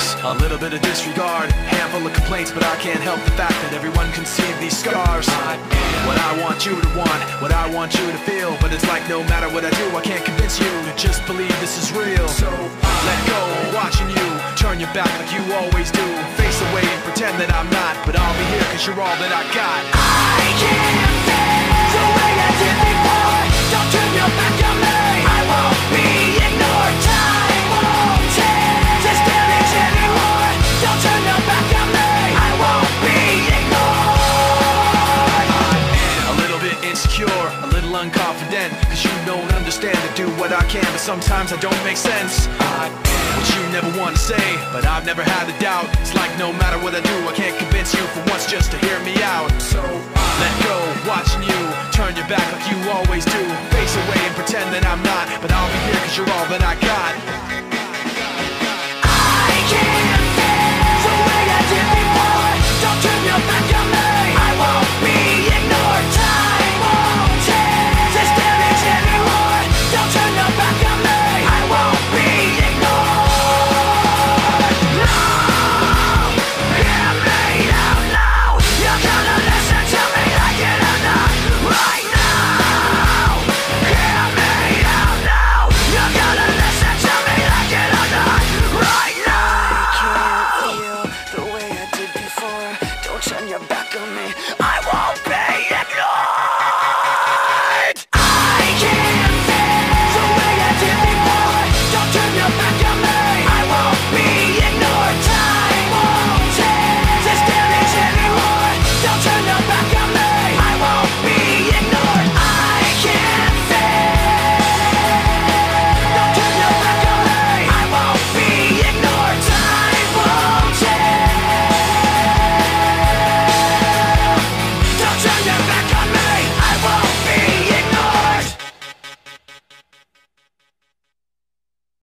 scars, a little bit of disregard, handful of complaints, but I can't help the fact that everyone can see these scars. What I want you to want, what I want you to feel, but it's like no matter what I do, I can't convince you to just believe this is real. So let go, watching you turn your back like you always do, face away and pretend that I'm not, but I'll be here cause you're all that I got. I can't feel the way I did before. Don't turn your back on me, I won't be ignored. Time won't take this damage anymore. Don't turn your back on me, I won't be ignored. A little bit insecure, a little unconfident, cause you don't understand to do what I can, but sometimes I don't make sense. What you never want to say, but I've never had a doubt. It's like no matter what I do, I can't convince you for once just to hear me out. So let go, watching you turn your back like you always do, face away and pretend that I'm not, but I'll be here cause you're all that I got.